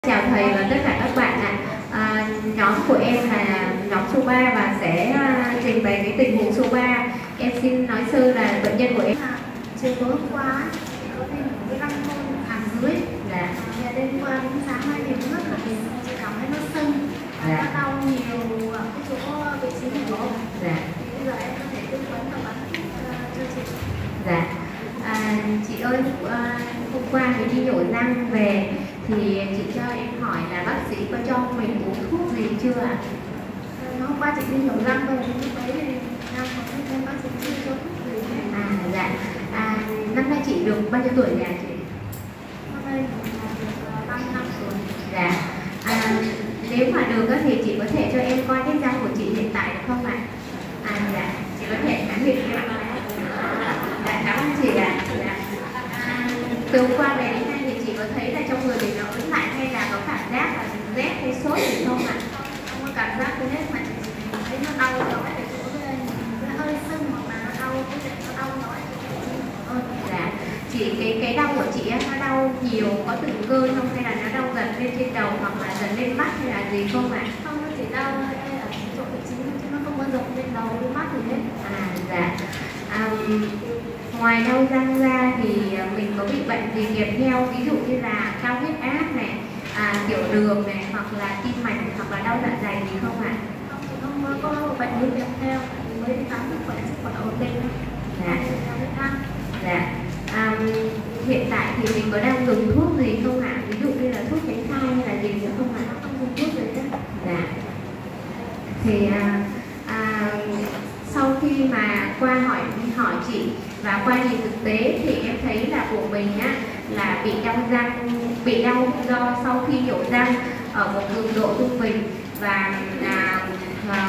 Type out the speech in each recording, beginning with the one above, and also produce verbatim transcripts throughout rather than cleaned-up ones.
Chào thầy và tất cả các bạn ạ. À, nhóm của em là nhóm số ba và sẽ uh, trình bày cái tình huống số ba. Em xin nói sơ là bệnh nhân của em chiều tối hôm qua có thêm một cái răng môn hàm dưới. Dạ. Và đêm qua đến sáng mai thì rất là mệt, chị cảm thấy nó sưng, Dạ. nó đau nhiều ở cái chỗ vị trí này của ông. Dạ. Thì bây giờ em có thể tư vấn và bán thuốc uh, cho chị. Dạ. À, chị ơi, uh, hôm qua thì đi nhổ răng về thì chị cho em hỏi là bác sĩ có cho mình uống thuốc gì chưa ạ? À, hôm qua chị đi nhổ răng về thì lúc đấy thì đang có thêm bác sĩ chưa cho thuốc gì hết. À dạ. À, năm nay chị được bao nhiêu tuổi nhỉ chị? Hôm nay là được ba mươi lăm tuổi. Dạ. À, nếu mà được thì chị có thể cho em coi cái răng của chị hiện tại được không ạ? À dạ, chị có thể khẳng định cho em coi. Dạ, cảm ơn chị ạ. Dạ. À, từ hôm qua về đến nay thì chị có thấy là trong người mình nó ớn lạnh hay là có cảm giác là rét hay sốt gì không ạ? Không có cảm giác gì hết mà chị thấy nó đau ở cái chỗ bên nó hơi sưng hoặc là nó đau cái chỗ nó đau nói. Dạ. Chị cái cái đau của chị á, nó đau nhiều có từng cơ không hay là nó đau gần lên trên đầu hoặc là gần lên mắt hay là gì không ạ? Không, nó chỉ đau ở chỗ vị trí thôi chứ nó không có dọc lên đầu lên mắt gì hết. À dạ. À, ngoài đau răng ra thì mình có bị bệnh gì kèm theo, ví dụ như là cao huyết áp này, à, tiểu đường này, hoặc là tim mạch hoặc là đau dạ dày gì không ạ? Không, chị không có bệnh gì kèm theo, mới đi khám sức khỏe sức khỏe ổn định. Dạ. Dạ. À, hiện tại thì mình có đang dùng thuốc gì không ạ? Ví dụ như là thuốc tránh thai hay là gì nữa không ạ? Không dùng thuốc gì hết. Dạ. Thì à, à, sau khi mà qua hỏi hỏi chị và qua nhìn thực tế thì em thấy là của mình á là bị đau răng, bị đau do sau khi nhổ răng ở một cường độ trung bình và à, à,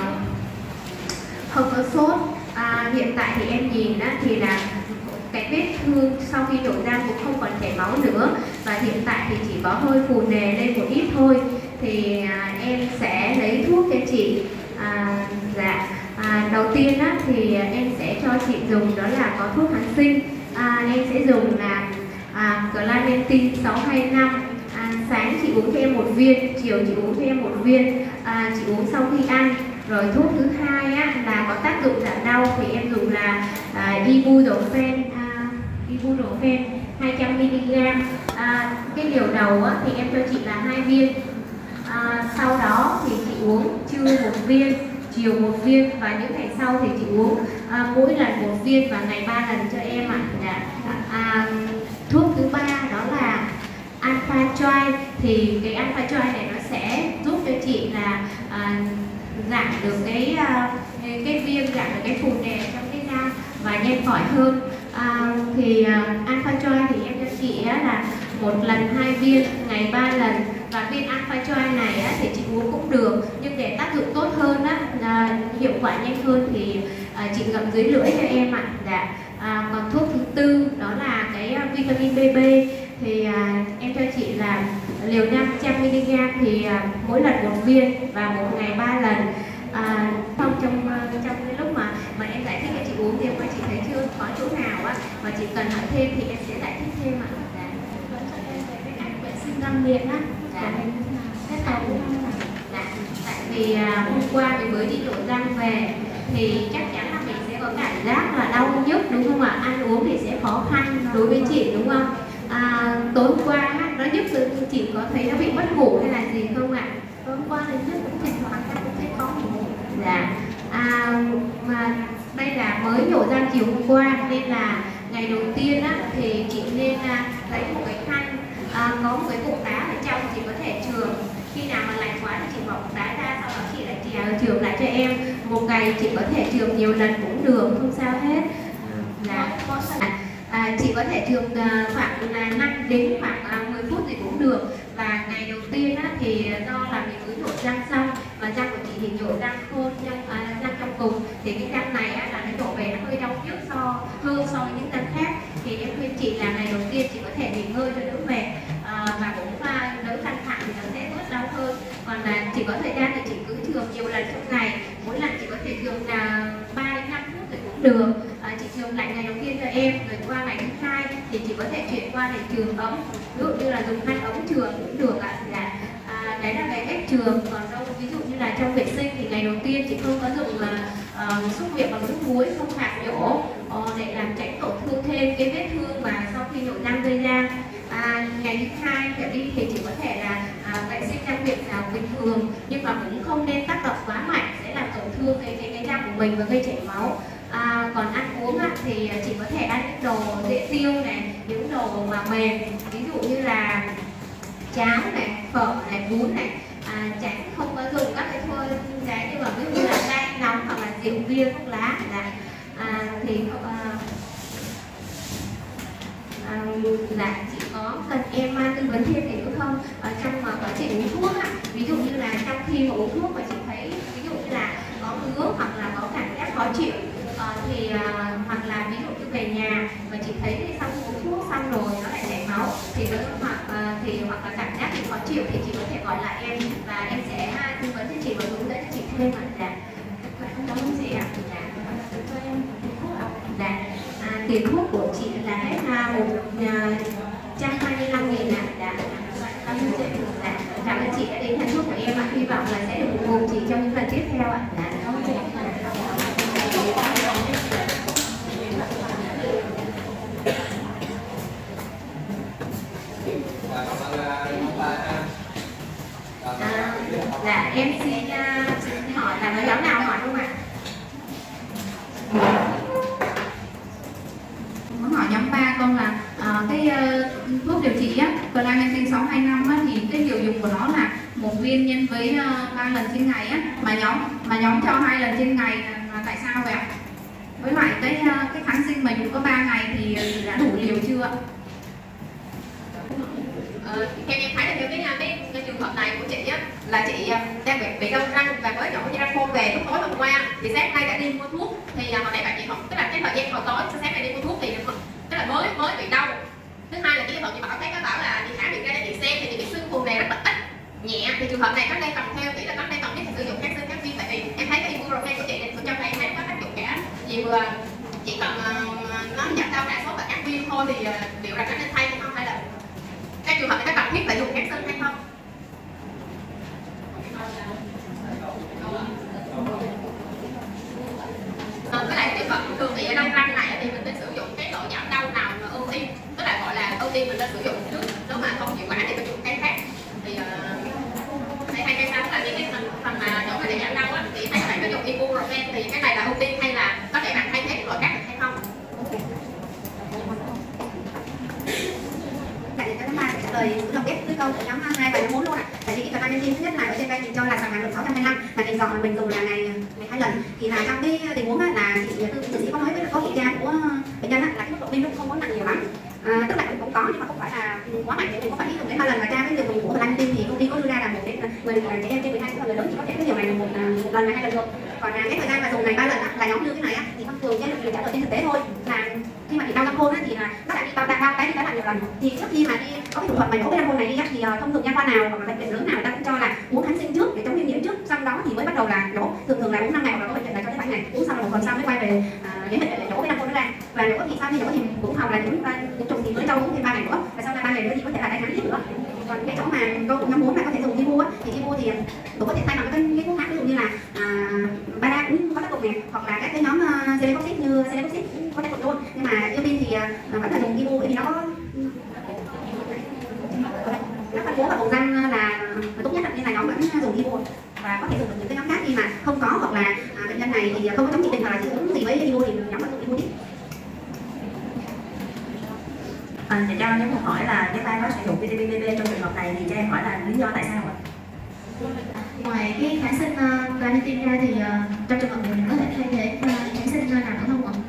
không có sốt. À, hiện tại thì em nhìn á thì là cái vết thương sau khi nhổ răng cũng không còn chảy máu nữa và hiện tại thì chỉ có hơi phù nề lên một ít thôi. Thì à, em sẽ lấy thuốc cho chị. À, dạ. À, đầu tiên á, thì em sẽ cho chị dùng đó là có thuốc kháng sinh. À, em sẽ dùng là à, Clementine sáu hai năm. À, sáng chị uống cho em một viên, chiều chị uống cho em một viên. À, chị uống sau khi ăn. Rồi thuốc thứ hai á, là có tác dụng giảm đau thì em dùng là à, Ibuprofen, à, Ibuprofen hai trăm mi li gam. À, cái liều đầu á, thì em cho chị là hai viên. À, sau đó thì chị uống trưa một viên, chiều một viên và những ngày sau thì chị uống à, mỗi lần một viên và ngày ba lần cho em ạ. À. À, thuốc thứ ba đó là Alpha Joy. Thì cái Alpha Joy này nó sẽ giúp cho chị là à, giảm được cái cái, cái viêm, giảm được cái phù nề trong cái da và nhanh khỏi hơn. À, thì uh, Alpha Joy thì em cho chị á, là một lần hai viên, ngày ba lần và viên Alpha Joy này á, thì chị uống cũng được nhưng để tác dụng tốt hơn á, là hiệu quả nhanh hơn thì uh, chị ngậm dưới lưỡi cho em ạ. Dạ. À, còn thuốc thứ tư đó là cái uh, vitamin B B thì uh, em cho chị là liều năm trăm mi li gam thì uh, mỗi lần một viên và một ngày ba lần. À, trong trong trong cái lúc mà mà em giải thích cho chị uống thì em chị thấy chưa có chỗ nào á mà chị cần hỏi thêm thì em sẽ giải thích thêm ạ. Dạ. Vẫn cho em về cái cách vệ sinh răng miệng á. Dạ. Hết đầu cũng dạ. Tại vì à, hôm qua mình mới đi nhổ răng về thì chắc chắn là mình sẽ có cảm giác là đau nhức đúng không ạ? Ăn uống thì sẽ khó khăn đối với chị đúng không? À, tối hôm qua nó nhức từ chị có thấy nó bị mất ngủ hay là gì không ạ? tối hôm qua thì nhức cũng thỉnh thoảng em cũng thấy khó ngủ. Dạ. À, mà đây là mới nhổ răng chiều hôm qua nên là ngày đầu tiên á, thì chị nên à, lấy một cái khăn à, có một cái cục đá ở trong chị có thể chườm. Khi nào mà lạnh quá thì chị bỏ cục đá ra, sau đó chị lại chèo chườm lại cho em. Một ngày chị có thể chườm nhiều lần cũng được, không sao hết. Là à, chị có thể chườm à, khoảng là năm đến khoảng à, mười phút thì cũng được. Và ngày đầu tiên á, thì do là mình mới nhổ răng xong và răng của chị thì nhổ răng khôn trong à, răng trong cùng thì cái răng này á, là nó nhổ về nó hơi đau nhức so hơn so với những răng khác thì em khuyên chị là ngày đầu tiên chị có thể nghỉ ngơi cho đỡ mệt à, và cũng à, đỡ căng thẳng thì nó sẽ bớt đau hơn. Còn là chị có thời gian thì chị cứ chườm nhiều lần trong ngày, mỗi lần chị có thể chườm là ba đến năm phút thì cũng được. À, chị chườm lạnh ngày đầu tiên cho em rồi qua ngày thứ hai thì chị có thể chuyển qua để chườm ấm, ví dụ như là dùng khăn ấm chườm cũng được ạ. Dạ. trường. Còn đâu ví dụ như là trong vệ sinh thì ngày đầu tiên chị không có dùng uh, xúc miệng bằng nước muối, không hạt nhổ uh, để làm tránh tổn thương thêm cái vết thương mà sau khi nhổ răng gây ra. À, ngày thứ hai trở đi thì chỉ có thể là à, vệ sinh răng miệng là bình thường, nhưng mà cũng không nên tác động quá mạnh sẽ làm tổn thương cái cái, cái răng của mình và gây chảy máu. À, còn ăn uống á, thì chỉ có thể ăn những đồ dễ tiêu này, những đồ mà mềm, ví dụ như là cháo này, phở này, bún này, à, tránh không có dùng các cái thôi cái như mà ví dụ như là canh nóng hoặc là rượu bia thuốc lá là à, thì à, à, là chị có cần em tư vấn thêm gì nữa không ở trong quá trình uống thuốc á, ví dụ như là trong khi mà uống thuốc mà chị thấy ví dụ như là có ngứa hoặc là có cảm giác khó chịu à, thì à, hoặc là ví dụ như về nhà mà chị thấy thì sau uống thuốc xong rồi nó lại chảy máu thì với hoặc à, thì hoặc là cảm giác thì khó chịu thì chị có thể gọi lại em và em sẽ tư vấn cho chị và hướng dẫn cho chị thêm ạ. Dạ. Không có gì ạ. Dạ. Dạ. À, tiền thuốc của chị là hết một trăm hai mươi lăm nghìn ạ. Dạ. Cảm ơn chị. Dạ. Cảm ơn chị đã đến nhận thuốc của em ạ. Hy vọng là sẽ được ủng hộ chị trong những lần tiếp theo ạ. Dạ. Cảm ơn chị. À, dạ em xin uh, hỏi là có nhóm nào hỏi không ạ? Muốn hỏi nhóm ba con là uh, cái uh, thuốc điều trị á, Clamenzin sáu hai năm á, thì cái liều dùng của nó là một viên nhân với ba uh, lần trên ngày á, mà nhóm mà nhóm cho hai lần trên ngày là, là tại sao vậy ạ? Với lại cái uh, cái kháng sinh mà dùng có ba ngày thì, thì đã đủ liều chưa ạ? Ờ, theo em thấy là theo cái, cái, cái trường hợp này của chị á, là chị đang bị bị đau răng và mới nhổ cái răng khôn về lúc tối hôm qua thì sáng nay đã đi mua thuốc thì hồi nãy bạn chị không, tức là cái thời gian hồi tối sáng nay đi mua thuốc thì tức là mới mới bị đau. Thứ hai là cái thuận chị bảo thấy các bảo là đi khám viện ra để chị xem thì chị bị sưng phù này rất là ít nhẹ, thì trường hợp này có nên cần theo nghĩ là có nên cần thiết phải sử dụng kháng sinh kháng viêm, tại vì em thấy cái ibuprofen của chị này cho thấy hay có tác dụng cả vì vừa chỉ cần uh, nó giảm đau hạ sốt và kháng viêm thôi thì uh, liệu rằng nó nên thay hay không, hay là các trường hợp này có cần thiết phải dùng kháng sinh hay không? À, với lại trường hợp thường thì ở đau răng này thì mình nên sử dụng cái loại giảm đau nào mà ưu tiên, tức là gọi là ưu tiên mình nên sử dụng trước, nếu mà không hiệu quả thì mình dùng cái khác. Thì uh, hay cái khác là những cái phần phần mà chỗ mà để giảm đau á, thì thấy các bạn có dùng ibuprofen thì cái này là ưu tiên hay là có thể bạn thay thế loại khác được hay không? Lời lồng ghép cái câu của nhóm hai và nhóm bốn luôn ạ. Tại vì cái phần Clamenzin thứ nhất là ở trên đây mình cho là sàng lọc được sáu trăm hai mươi lăm, mà mình dọn mình dùng là ngày ngày hai lần. Thì là trong cái tình huống là chị tư tiến sĩ có nói với có kiểm tra của bệnh nhân là cái mức độ viêm không có nặng nhiều lắm. À, tức là cũng có nhưng mà không phải là quá mạnh để mình có phải dùng đến ba lần. Và tra cái liều dùng của Clamenzin thì công ty có đưa ra là một đến người trẻ em trên mười hai tuổi, người lớn chỉ có thể cái liều này là một, một lần là hai lần được. Còn cái thời gian mà dùng này ba lần là nhóm đưa cái này á, thì thông thường cái được trả lời trên thực tế thôi là khi mà chị đau răng khôn á thì là nó lại đi bao bao cái đi cái lại nhiều lần. Thì trước khi mà đi có cái thủ thuật mà nhổ cái răng khôn này đi á, thì uh, thông thường nha khoa nào hoặc là bệnh viện lớn nào người ta cũng cho là uống kháng sinh trước để chống viêm nhiễm trước, sau đó thì mới bắt đầu là nhổ. Thường thường là uống năm ngày hoặc là có bệnh viện là cho tới bảy ngày, uống xong là một tuần sau mới quay về uh, đến bệnh viện để nhổ cái răng khôn nó ra. Và nhổ thì sau khi nhổ thì cũng học là những những trùng thì mới cho uống thêm ba ngày nữa, và sau ba ngày nữa thì có thể là tái kháng tiếp nữa. Còn cái chỗ mà câu nhóm muốn là có thể dùng ibu á, thì ibu thì cũng có thể thay bằng cái cái thuốc khác, ví dụ như là uh, Bada cũng có tác dụng này, hoặc là các cái nhóm uh, Celecoxib như Celecoxib có tác dụng luôn. Nhưng mà ưu tiên thì uh, vẫn là dùng ibu bởi vì nó có các phân bố và vùng răng là tốt nhất, nên là nhóm vẫn dùng ibu và có thể dùng được những cái nhóm khác khi mà không có, hoặc là uh, bệnh nhân này thì không có chống chỉ định hoặc là dị ứng gì với ibu thì nhóm vẫn dùng ibu tiếp. À, cho nhóm một hỏi là nếu ta có sử dụng vê tê pê pê pê trong trường hợp này thì cho em hỏi là lý do tại sao ạ? Ngoài cái kháng sinh uh, Clamenzin ra thì uh, trong trường hợp này mình có thể thay thế uh, kháng sinh nào nữa không ạ?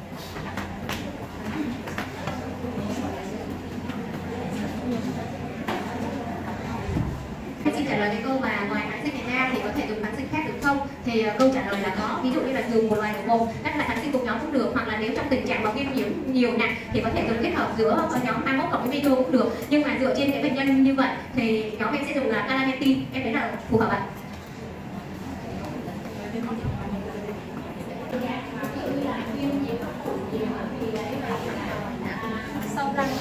Xin trả lời cái câu mà ngoài kháng sinh này ra thì có thể dùng kháng sinh khác được không? Thì uh, câu trả lời là có. Ví dụ như là dùng một loài được một các loại kháng sinh cùng nhóm cũng được, hoặc là nếu trong tình trạng mà viêm nhiễm nhiều nặng thì có thể dùng kết hợp giữa nhóm hai mươi mốt cộng với Vito cũng được. Nhưng mà dựa trên cái bệnh nhân như vậy thì nhóm em sẽ dùng là Clamenzin, em thấy là phù hợp ạ. Sau răng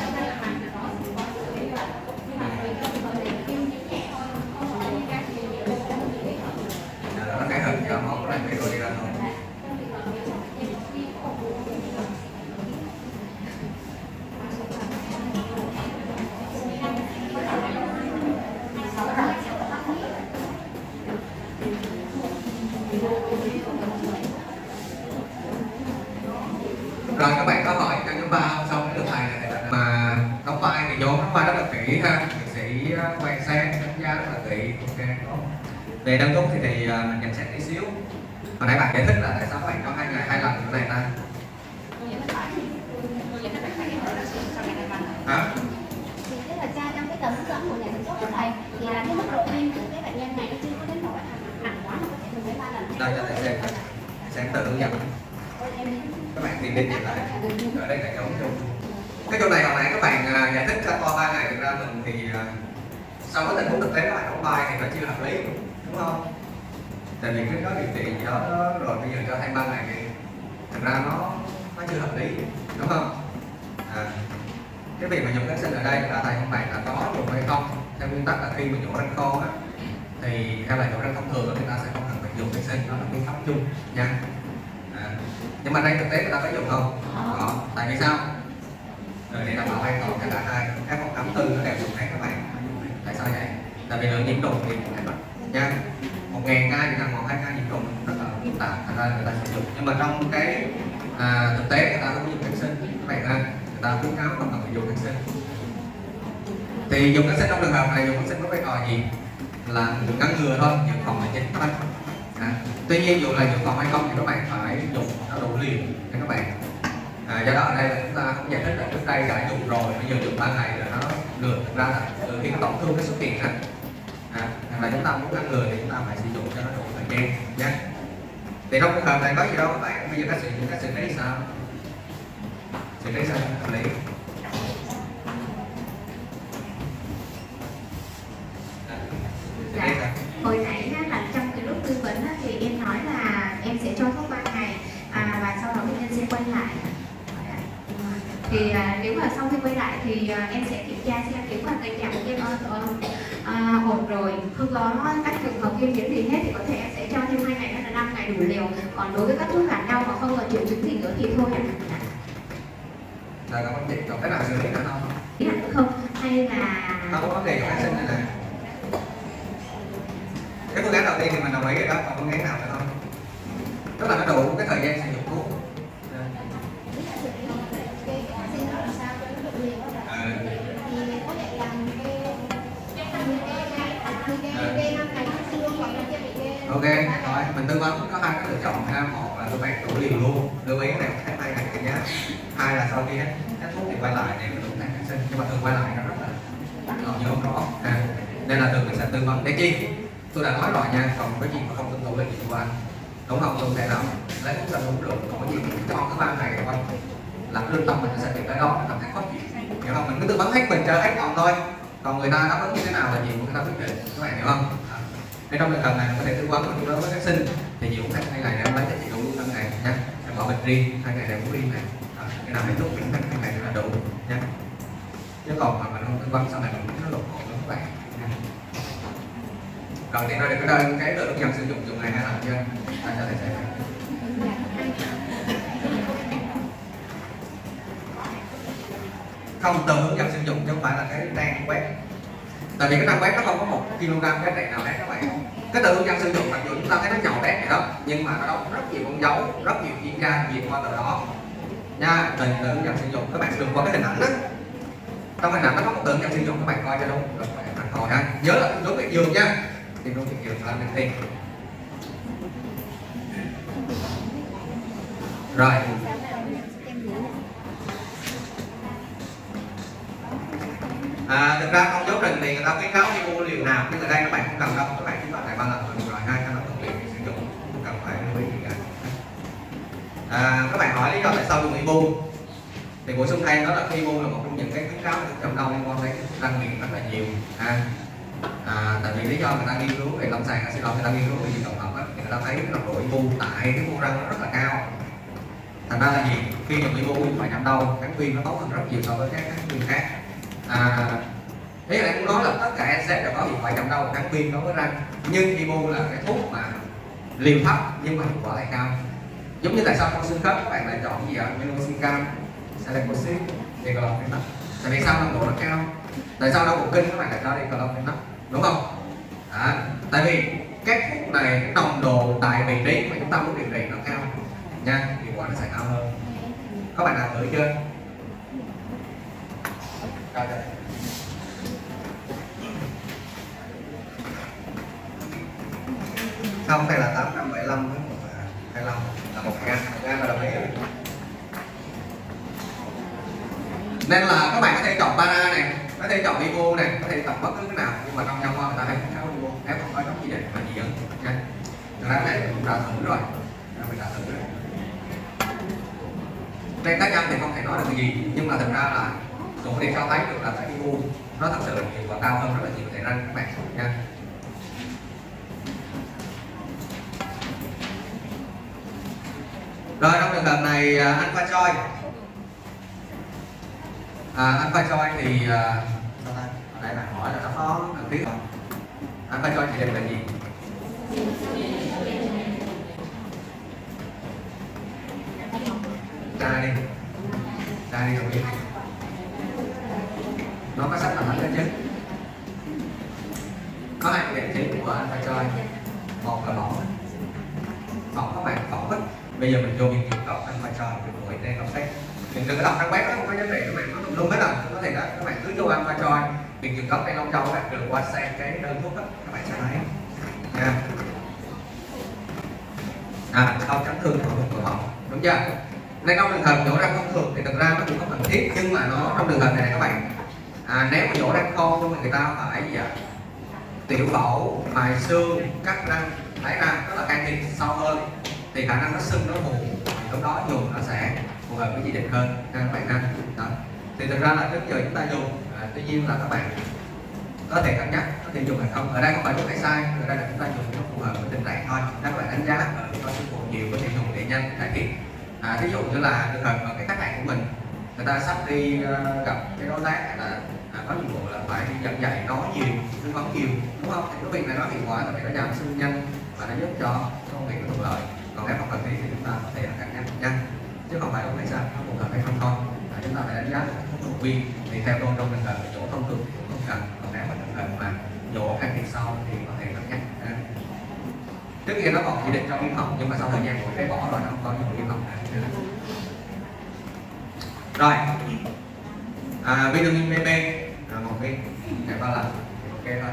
Rồi các bạn có hỏi cho nhóm ba không? Xong cái lượt thầy này thầy mà đóng vai thì vô đóng vai rất là kỹ ha, nghệ sĩ quan sát đánh giá rất là kỹ. Ok, về đăng túc thì thì mình nhận xét tí xíu. Hồi nãy bạn giải thích là tại sao các bạn cho hai ngày hai lần cái này ta? Hả? Thì tức là tra trong cái tờ hướng dẫn của nhà sản xuất của thầy thì là cái mức độ viêm của cái bệnh nhân này nó chưa có đến độ nặng quá mà có thể dùng đến ba lần. Đây cho thầy xem, xem tự hướng dẫn. Các bạn tìm đi tìm lại. Ở đây là cái ống chung. Cái chỗ này hồi nãy các bạn giải thích cho qua ba ngày thực ra mình thì sau cái tình huống thực tế các bạn đóng vai thì nó chưa hợp lý, đúng không? Tại vì cái đó điều trị gì đó rồi bây giờ cho thêm ba ngày thì thực ra nó nó chưa hợp lý, đúng không? À, cái việc mà dùng kháng sinh ở đây là thầy các bạn là có dùng hay không? Theo nguyên tắc là khi mà nhổ răng khô á thì theo là nhổ răng thông thường người ta sẽ không cần phải dùng kháng sinh, đó là phương pháp chung nha. À, nhưng mà đây thực tế người ta có dùng không? Có. Tại vì sao? Rồi để đảm bảo an toàn cho cả hai, các phòng khám tư nó đều dùng hết các bạn. Tại sao vậy? Tại vì lượng nhiễm trùng thì cũng hết nha. Một ngàn ca thì là một hai ca nhiễm trùng rất là phức tạp, thành ra người ta sử dụng. Nhưng mà trong cái à, thực tế người ta không dùng kháng sinh, các bạn ha, người ta khuyến cáo không cần phải dùng kháng sinh. Thì dùng kháng sinh trong trường hợp này dùng kháng sinh có vai trò gì? Là ngăn ngừa thôi, dự phòng là chính thôi. À, tuy nhiên dù là dự phòng hay không thì các bạn phải dùng nó đủ liều nha các bạn. À, do đó ở đây là chúng ta cũng giải thích là trước đây đã dùng rồi, bây giờ dùng ba ngày là nó lừa. Thực ra là từ khi cái tổn thương nó xuất hiện á, à, là chúng ta muốn ngăn ngừa thì chúng ta phải sử dụng cho nó đủ thời gian nhé. Thì trong trường hợp này có gì đâu các bạn, bây giờ các sử dụng các xử lý sao? Xử lý sao hợp lý? Dạ. Hồi nãy là trong cái lúc tư vấn á, thì em nói là em sẽ cho thuốc ba ngày à, và sau đó bệnh nhân sẽ quay lại. Thì à, nếu mà sau khi quay lại thì à, em sẽ kiểm tra xem nếu mà tình trạng của em à, ổn rồi, không có các trường hợp viêm nhiễm gì hết thì có thể em sẽ cho thêm hai ngày hay là năm ngày đủ liều. Còn đối với các thuốc giảm đau mà không còn triệu chứng gì nữa thì thôi ạ. Là có vấn đề có cái nào xử lý nữa không? Ý là không hay là Không có vấn đề kháng sinh này nè. Cái phương án đầu tiên thì mình đồng ý rồi đó, còn phương án nào nữa không? Tức là nó đủ cái thời gian sử dụng thuốc. Ok, rồi mình tư vấn có hai cái lựa chọn ha. Một là tôi bán đủ liều luôn, lưu ý này hết hai ngày cả nhá. Hai là sau khi hết thuốc thì quay lại để mình dùng kháng sinh, nhưng mà thường quay lại nó rất là còn nhớ không rõ ha. Nên là thường mình sẽ tư vấn để chi. Tôi đã nói rồi nha, còn cái gì mà không tuân thủ là chuyện của anh, đúng không? Tôi sẽ làm lấy thuốc ra đúng được, còn cái gì cho cái ba ngày thôi làm lương tâm mình sẽ bị tới đó cảm thấy khó chịu, hiểu không? Mình cứ tư vấn hết mình chơi hết còn thôi, còn người ta đáp ứng như thế nào là gì của người ta quyết định, các bạn hiểu không? Nên trong trường hợp này mình có thể tư vấn đối với kháng sinh thì nhiều khách hai ngày em lấy cho chị đủ năm ngày nha, em bỏ bệnh riêng hai ngày đều uống riêng này, cái nào hết thuốc mình hai ngày là đủ nha. Chứ còn mà mình không tư vấn sau này mình nó lộn xộn lắm các bạn. Rồi thì nói được cái đơn cái lượng dần sử dụng dùng này hay làm chưa? Ta cho thầy xem. Không, từ hướng dẫn sử dụng chứ không phải là cái trang web. Tại vì cái trang web nó không có một kg giá trị nào hết các bạn. Cái từ hướng dẫn sử dụng mặc dù chúng ta thấy nó nhỏ bé vậy đó, nhưng mà nó đóng rất nhiều con dấu, rất nhiều chuyên gia duyệt qua từ đó nha. Từ từ hướng dẫn sử dụng các bạn sử dụng qua cái hình ảnh đó. Trong hình ảnh nó có một từ hướng dẫn sử dụng, các bạn coi cho đúng. Rồi các bạn coi ha. Nhớ là đúng cái giường nha. Tìm đúng cái giường là mình tìm. Rồi. À, thực ra trong giáo trình thì người ta khuyến cáo đi mua liều nào, nhưng ở đây các bạn không cần đâu, các bạn chỉ cần này ba lần rồi hai cái nó thuận tiện sử dụng, không cần phải lưu ý gì cả. À, các bạn hỏi lý do tại sao dùng ibu thì bổ sung thêm đó là ibu là một trong những cái khuyến cáo thực trong đau liên quan đến răng miệng rất là nhiều. À, à, tại vì lý do người ta nghiên cứu về lâm sàng axit người ta nghiên cứu về tổng hợp thì người ta thấy cái nồng độ ibu tại cái mô răng nó rất là cao. Thành ra là gì? Khi dùng ibu phải giảm đau, kháng viêm nó tốt hơn rất nhiều so với các kháng viêm khác. À, thế là cũng nói là tất cả en dét đều có hiệu quả giảm đau kháng viêm đối với răng, nhưng ibu là cái thuốc mà liều thấp nhưng mà hiệu quả lại cao. Giống như tại sao con xương khớp các bạn lại chọn gì ạ? Meloxicam, Celecoxib, Diclofenac. Tại vì sao nồng độ nó cao? Tại sao đau bụng kinh các bạn lại cho Diclofenac, đúng không? À, tại vì các thuốc này cái nồng độ tại vị trí mà chúng ta muốn điều trị nó cao nha, hiệu quả nó sẽ cao hơn. Các bạn nào thử chưa? Coi đây. Không, đây là tám trăm bảy mươi lăm với một hai mươi lăm là một ngàn, một ngàn là đồng ý. Nên là các bạn có thể chọn Para này, có thể chọn Vivo này, có thể chọn bất cứ cái nào, nhưng mà trong trong người ta thấy khá Vivo, nếu không có giống gì để mà gì dẫn nha. Thực ra này cũng đã thử rồi, mình đã thử rồi. Trên cá nhân thì không thể nói được cái gì, nhưng mà thực ra là cũng có thể cho thấy được là cái Vivo nó thật sự là hiệu quả cao hơn rất là nhiều thể răng các bạn nha. Rồi trong trường hợp này Alpha Joy, à, Alpha Joy thì uh, ở đây bạn hỏi là nó có cần thiết không? Alpha Joy thì đây là gì? Ra đi, ra đi không biết. Nó có sách là hết đó chứ. Có hai cái điểm chính của Alpha Joy. Một là bỏ, bỏ các bạn bỏ hết. Bây giờ mình vô mình chụp cọc Alpha Joy mình ngồi đây đọc sách. Mình đừng có đọc trang web đó, không có giá trị các bạn nó luôn hết rồi. Có thể là các bạn cứ vô Alpha Joy, mình chụp cọc đây Long Châu các bạn được qua xem cái đơn thuốc đó, các bạn sẽ thấy. Nha. À, đau chấn thương của vùng cổ họng, đúng chưa? Nên trong trường hợp nhổ răng thông thường thì thực ra nó cũng có cần thiết, nhưng mà nó trong trường hợp này này các bạn, à, nếu mà nhổ răng khôn nhưng mà người ta phải gì ạ? Tiểu phẫu, mài xương, cắt răng, lấy ra, đó là can thiệp sâu hơn, thì khả năng nó sưng nó mù, thì lúc đó dùng nó sẽ phù hợp với chỉ định hơn nha các bạn ha. Đó. Thì thực ra là trước giờ chúng ta dùng, à, tuy nhiên là các bạn có thể cân nhắc có thể dùng hay không. Ở đây không phải đúng hay sai, ở đây là chúng ta dùng nó phù hợp với tình trạng thôi. Các bạn đánh giá ở có sự phụ nhiều có thể dùng để nhanh cải thiện. À, ví dụ như là trường hợp ở cái khách hàng của mình, người ta sắp đi uh, gặp cái đối tác là à, có nhiệm vụ là phải đi dẫn dạy nói nhiều, tư vấn nhiều, đúng không? Thì cái việc này nó hiệu quả là vì nó giảm sưng nhanh và nó giúp cho công việc nó thuận lợi. Còn nếu không cần thiết thì chúng ta có thể là cân nhắc nhanh, chứ không phải đúng hay sai, nó phù hợp hay không thôi. À, chúng ta phải đánh giá một động viên. Thì theo tôi trong trường hợp chỗ thông thường thì cũng không cần, còn nếu mà trường hợp mà nhổ can thiệp sau thì có thể cân nhắc. À. Trước kia nó còn chỉ định cho viêm họng, nhưng mà sau thời gian của cái bỏ rồi nó không có nhiều viêm họng nữa. Rồi, à, vitamin B B là một viên ngày ba lần, ok thôi.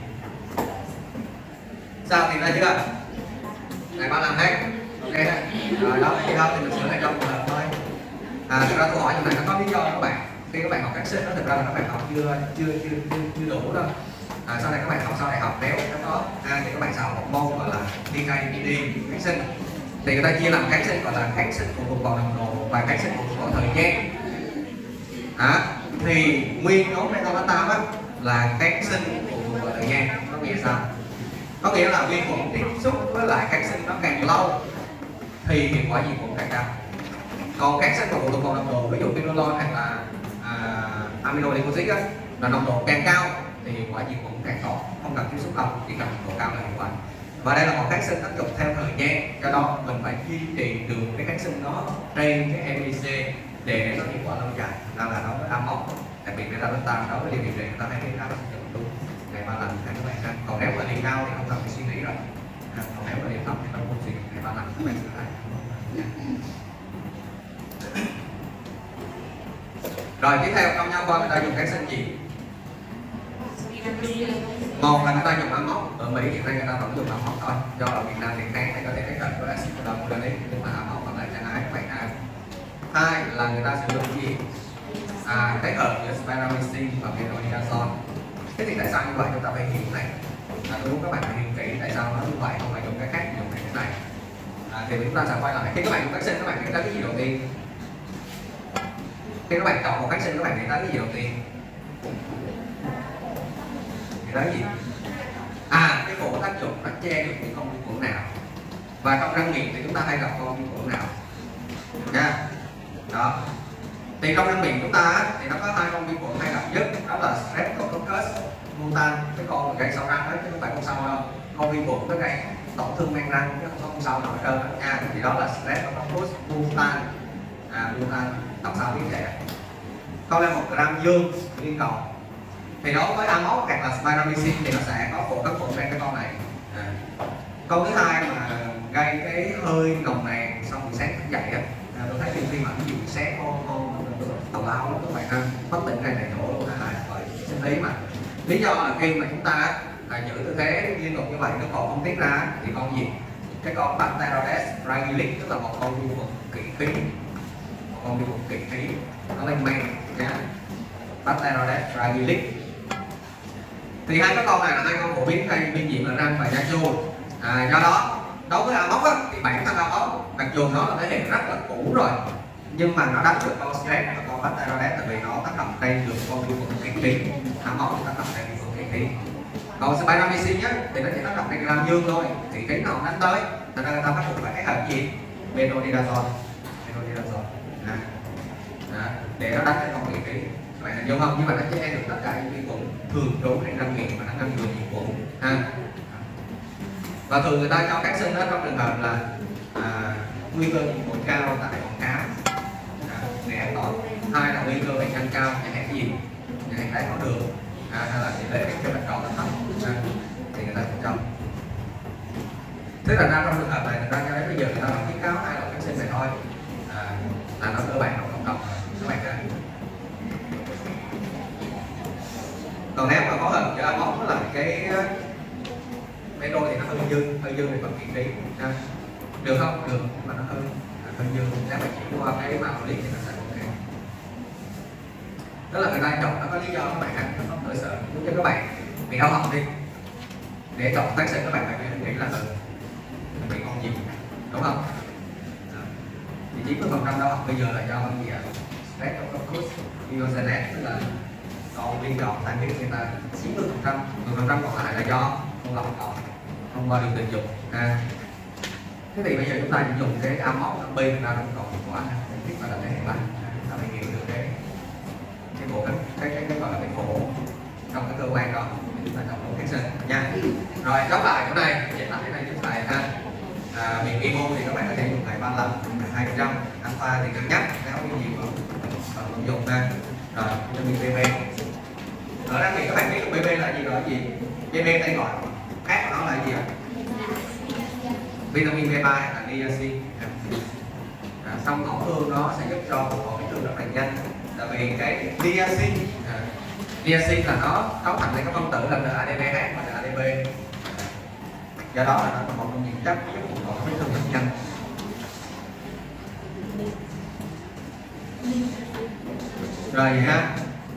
Sao thì ra chưa? Ngày ba lần hết, ok ha. Rồi đó thì đâu thì mình sửa lại trong một lần thôi. À, thực ra câu hỏi như này nó có lý do các bạn. Khi các bạn học các sinh đó, thực ra là các bạn học chưa chưa chưa chưa, chưa đủ đâu. À, sau này các bạn học sau đại học nếu nó có à, thì các bạn sẽ học một môn gọi là pê ca pê đê kháng sinh. Thì người ta chia làm kháng sinh gọi là kháng sinh phụ thuộc vào nồng độ và kháng sinh phụ thuộc vào thời gian. À, thì nguyên nhóm metolactam á là kháng sinh phụ thuộc vào thời gian. Có nghĩa sao? Có nghĩa là vi khuẩn tiếp xúc với lại kháng sinh nó càng lâu thì hiệu quả diệt khuẩn càng cao. Còn kháng sinh phụ thuộc vào nồng độ, ví dụ quinolone hay là à, aminoglycosic á, là nồng độ càng cao thì hiệu quả diệt khuẩn càng tốt, không cần tiếp xúc lâu, chỉ cần nồng độ cao là hiệu quả. Và đây là một kháng sinh tác dụng theo thời gian, do đó mình phải duy trì được cái kháng sinh đó trên cái em i xê để nó hiệu quả lâu dài. Đó là nó với amok, đặc biệt là metolactam đối với điều trị người ta hay thấy nó sử dụng đúng ngày ba lần hai các bạn ha. Còn nếu mà liều cao thì không cần phải suy nghĩ rồi. À, còn nếu mà liều thấp thì không suy nghĩ ngày ba lần các bạn sửa lại. Rồi tiếp theo trong nha khoa người ta dùng kháng sinh gì? Một là người ta dùng amok, ở Mỹ hiện nay người ta vẫn dùng amok thôi, do ở Việt Nam thì kháng thì có thể thấy cận với acetylcholine, nhưng mà amok còn lại chẳng ai các bạn ha. Hai là người ta sử dụng gì? À, kết hợp giữa spiramycin và metronidazole. Thế thì tại sao như vậy chúng ta phải hiểu này? À, tôi muốn các bạn phải hiểu kỹ tại sao nó như vậy, không phải dùng cái khác dùng cái này. À, thì chúng ta sẽ quay lại khi các bạn dùng kháng sinh các bạn nghĩ tới cái gì đầu tiên? Khi các bạn chọn một kháng sinh các bạn nghĩ tới cái gì đầu tiên? Nghĩ tới cái gì? À, cái bộ tác dụng nó che được những con vi khuẩn nào. Và trong răng miệng thì chúng ta hay gặp con vi khuẩn nào? Nha. Đó. Thì trong răng miệng chúng ta thì nó có hai con vi khuẩn hay gặp nhất, đó là Streptococcus mutan, cái con mà gây sâu răng đó chứ không phải con sâu đâu. Con vi khuẩn nó gây tổn thương men răng chứ không có con sâu nào hết trơn đó nha. Thì đó là Streptococcus mutan. À, mutan đọc sao biết vậy. Câu lên một gram dương liên cầu. Thì đối với amok hoặc là spiramycin thì nó sẽ có phổ các khuẩn trên cái con này. À. Câu thứ hai mà gây cái hơi nồng nàn xong buổi sáng thức dậy á, à, tôi thấy nhiều khi mà ví dụ sáng hôn hôn Lý do là khi mà chúng ta là giữ tư thế liên tục như vậy, nó còn không tiết ra thì con gì? Cái con Bacteroides fragilis, tức là một con vi khuẩn kỵ khí, một con vi khuẩn kỵ khí nó lên men nha. Bacteroides fragilis. Thì hai cái con này là hai con phổ biến gây viêm nhiễm ở răng và da chua. À, do đó đối với Amox á, thì bản thân Amox mặc dù nó là thế hệ rất là cũ rồi, nhưng mà nó đánh được con stress và con Bacteroides tại vì nó tác động trên được con vi khuẩn kỵ khí. Amox tác động trên vi khuẩn kỵ khí. Còn Spiramycin nhá thì nó chỉ tác động trên gram dương thôi, thì khí nó không đánh tới, thành ra người ta bắt buộc phải kết hợp gì? Metronidazole, Metronidazole à. À, để nó đánh cái con kỵ khí. Các bạn hình dung không? Nhưng mà nó che được tất cả những vi khuẩn thường trú trên răng miệng và nó ngăn ngừa nhiễm khuẩn ha. Và thường người ta cho kháng sinh đó trong trường hợp là à, nguy cơ nhiễm khuẩn cao tại con cá à, để an toàn. Hai là nguy cơ bệnh nhân cao, chẳng hạn cái gì, chẳng hạn đái tháo đường à, hay là tỷ lệ cái bệnh tròn nó thấp à, thì người ta cũng cho. Thế là ra trong trường hợp này, người ta cho đến bây giờ người ta không khuyến cáo hai loại kháng sinh này thôi à, là nó cơ bản trong cộng đồng các bạn ạ. Còn nếu mà có hợp với Amox là cái Metro thì nó hơi dư, hơi dư về phần kỵ khí ha. Được không? Được, nhưng mà nó hơi hơi dư. Nếu mà chỉ qua cái màu lý thì nó sẽ ok. Đó là người ta chọn nó có lý do các bạn ăn nó không cơ sở. Nếu cho các bạn bị đau họng đi, để chọn kháng sinh các bạn phải nghĩ là ừ, bị con gì, đúng không? Thì chín mươi phần trăm đau họng bây giờ là do cái gì ạ? Streptococcus pyogenes, tức là còn viên tròn tai biến người ta chín mươi phần trăm, mười phần trăm còn lại là do con lọc còn không qua đường tình dục ha. Thế thì bây giờ chúng ta chỉ dùng cái Amox B ra cũng còn hiệu quả, thiết mà là cái hiện lại ta phải hiểu được cái cái bộ cái cái cái, cái gọi là cái khổ trong cái cơ quan đó chúng ta chọn kháng sinh nha. Rồi đóng lại chỗ này, dịch lại cái này chúng lại ha. À, miền imo thì các bạn có thể dùng lại ba lần, hai trăm alpha thì cân nhắc nếu như gì còn còn dùng ha. Rồi vitamin bê bê ở đây thì các bạn biết được bê bê là gì rồi, gì bê bê đây gọi khác của nó là gì ạ? Vitamin bê ba là niacin. À, xong tổn thương nó sẽ giúp cho phục hồi vết thương rất là nhanh, tại vì cái niacin à, niacin là nó cấu thành lên các phân tử là en a đê pê hát và en a đê pê, do đó là nó là một trong những chất giúp phục hồi vết thương rất nhanh. Rồi vậy ha.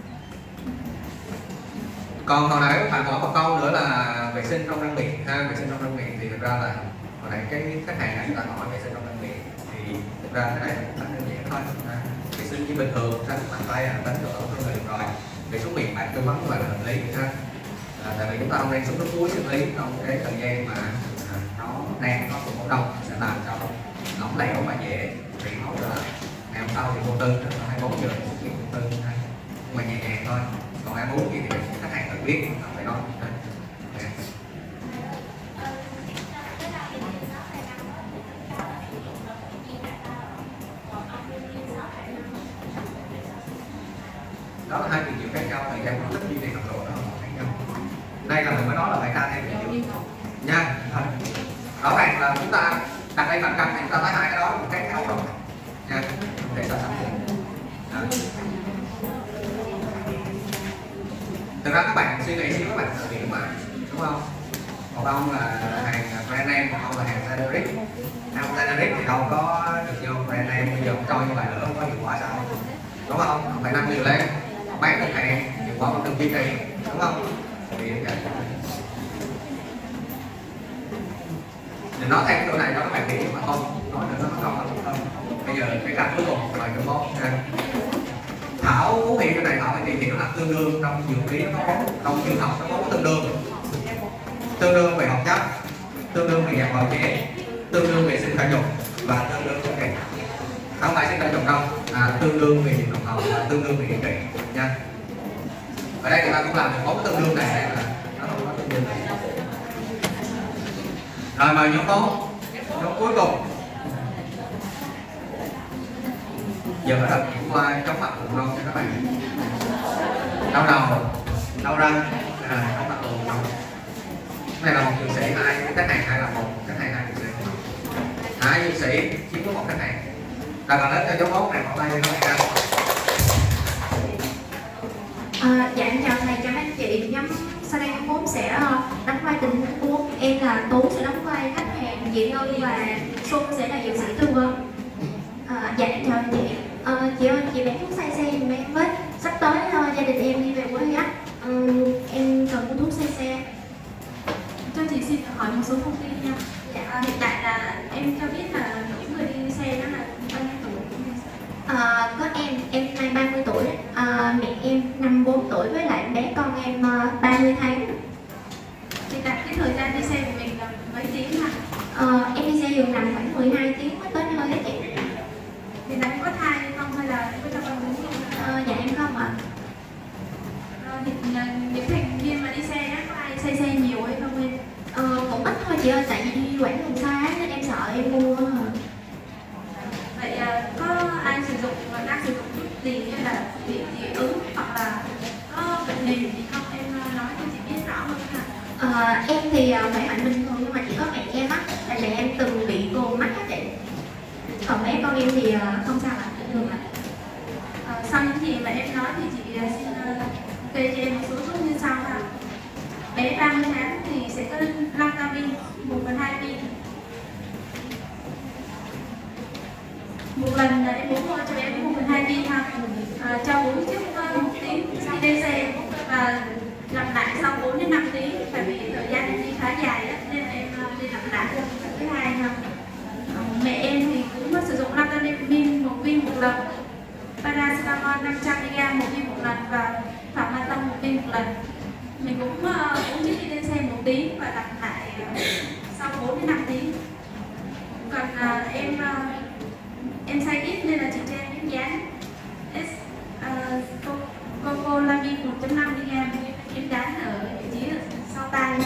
Còn hồi nãy bạn hỏi một câu nữa là vệ sinh trong răng miệng ha. Vệ sinh trong răng miệng thì thực ra là hồi nãy cái khách hàng này người ta hỏi vệ sinh trong răng miệng thì thực ra cái này rất đơn giản thôi. Vệ sinh như bình thường, răng bàn tay là đánh chỗ tổn thương là được rồi. Về xuống miệng bạn tư vấn của bạn là hợp lý ha. À, tại vì chúng ta không đang xuống nước muối xử lý trong cái thời gian mà à, nó đang có cục máu đông sẽ làm cho lỏng lẻo và dễ bị máu ra. Ngày hôm sau thì vô tư hai mươi bốn giờ thì vô tư ha, nhưng mà nhẹ nhàng thôi. Còn ăn uống gì thì khách hàng tự biết, không phải nói. Đó là hai trường chiều khác nhau, thời gian phân tích duy trì tốc độ đó là khác nhau. Đây là mình mới nói là phải ca thêm nhiều nha. Rõ ràng là chúng ta đặt đây phần cân thì chúng ta thấy hai cái đó một khác nhau rồi nha, để so sánh. Thực ra các bạn suy nghĩ xíu, các bạn tự điểm mà, đúng không? Một ông là hàng brand name, một ông là hàng generic. Ông generic thì đâu có được vô brand name, bây giờ ông cho như vậy nữa không có hiệu quả sao? Đúng không? Ông phải nâng liều lên, bán được hàng, hiệu quả không được duy trì, đúng không? Thì để nói thêm cái chỗ này cho các bạn hiểu mà không, nói nữa nó không là không. Bây giờ cái cạnh cuối cùng là cái món ha. Thảo muốn hiểu cái này, Thảo phải tìm hiểu là tương đương trong dược lý nó có, trong dược học nó có tương đương, tương đương về học chất, tương đương về dạng bào chế, tương đương về sinh thể dục và tương đương về không phải sinh thể dục đâu, à, tương đương về dược học và tương đương về điều trị nha. Ở đây chúng ta cũng làm được bốn tương đương này là nó không có tương đương này. Rồi mời nhóm bốn, nhóm cuối cùng. Giờ bắt đầu chuyển qua chống mặt buồn nôn cho các bạn. Đau đầu, đau răng, à, chống mặt buồn nôn. Này là một dược sĩ, hai khách hàng hay là một khách hàng hai dược sĩ. Hai dược sĩ chỉ có một khách hàng. Là còn đến cho dấu bốn này một tay cho các bạn. À, dạ em chào thầy, chào anh chị. Nhóm sẽ uh, đóng vai tình huống, em là Tú sẽ đóng vai khách hàng, chị Ngân và Xuân sẽ là dược sĩ tư vấn. À, dạ chào chị. À, chị ơi, chị bán thuốc say xe giùm em với. Sắp tới uh, gia đình em đi về quê á, um, em cần mua thuốc say xe. Cho chị xin hỏi một số thông tin nha. Dạ, hiện tại là em cho biết là những người đi xe đó là bao nhiêu tuổi? À, có em, em nay ba mươi tuổi, à, mẹ em năm mươi bốn tuổi với lại bé con em uh, ba mươi tháng. Hiện tại cái thời gian đi xe của mình là mấy tiếng hả? À, em đi xe giường nằm khoảng mười hai tiếng mới tới nơi hết chị. Hiện tại em có thai hay không hay là có cho con bú không? À, dạ em không ạ. À, thì những thành viên mà đi xe á, có ai say xe nhiều hay không em? Ờ, cũng ít thôi chị ơi, tại vì đi quãng đường xa nên em sợ em mua. Vậy à, có ai sử dụng và đang sử dụng thuốc gì như là bị dị ứng hoặc là có bệnh nền gì không? Em nói cho chị biết rõ hơn hả? Ờ, em thì khỏe mạnh bình thường nhưng mà chỉ có mẹ em á, tại mẹ em từng bị cồn mắt á chị. Còn bé con em thì không sao ạ, bình thường ạ. À, sau những gì mà em nói thì chị xin uh, kê cho em một số thuốc như sau ạ. Bé ba mươi tháng thì sẽ có Lantamin một phần hai viên. Một lần là em uống cho bé một phần hai viên ha. À, cho uống trước uh, một tiếng khi đi xe và lặp lại sau bốn đến năm tiếng, tại vì thời gian em đi khá dài á, nên em uh, đi lặp lại lần thứ hai ha. À, mẹ em thì cũng có sử dụng Lantamin một viên một lần, paracetamol năm trăm mi li gam một viên một lần và phạm ma tông một viên một lần. Mình cũng uh, uống trước khi lên xe một tiếng và lặp lại uh, sau bốn đến năm tiếng. Còn uh, em uh, em say ít nên là chị cho em đánh giá S uh, Cocolamine một chấm năm mi li gam, em dán ở vị trí sau tai.